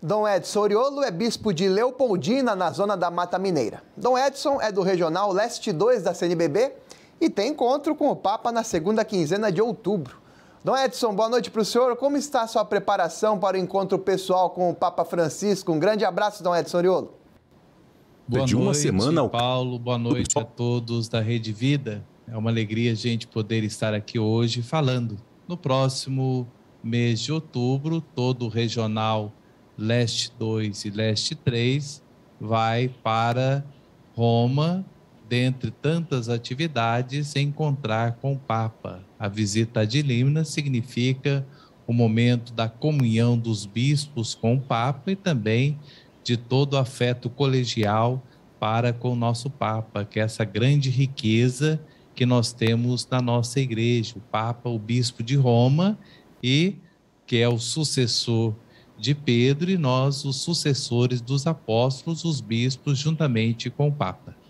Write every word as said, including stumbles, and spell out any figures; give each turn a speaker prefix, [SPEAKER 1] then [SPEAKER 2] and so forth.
[SPEAKER 1] Dom Edson Oriolo é bispo de Leopoldina, na zona da Mata Mineira. Dom Edson é do Regional Leste dois da C N B B e tem encontro com o Papa na segunda quinzena de outubro. Dom Edson, boa noite para o senhor. Como está a sua preparação para o encontro pessoal com o Papa Francisco? Um grande abraço, Dom Edson Oriolo.
[SPEAKER 2] Boa noite, uma semana, Paulo. Boa noite a todos da Rede Vida. É uma alegria a gente poder estar aqui hoje falando. No próximo mês de outubro, todo o Regional Leste dois e Leste três vai para Roma, dentre tantas atividades, encontrar com o Papa. A visita ad limina significa o momento da comunhão dos bispos com o Papa e também de todo o afeto colegial para com o nosso Papa, que é essa grande riqueza que nós temos na nossa igreja. O Papa, o bispo de Roma, e que é o sucessor de Pedro, e nós, os sucessores dos apóstolos, os bispos, juntamente com o Papa.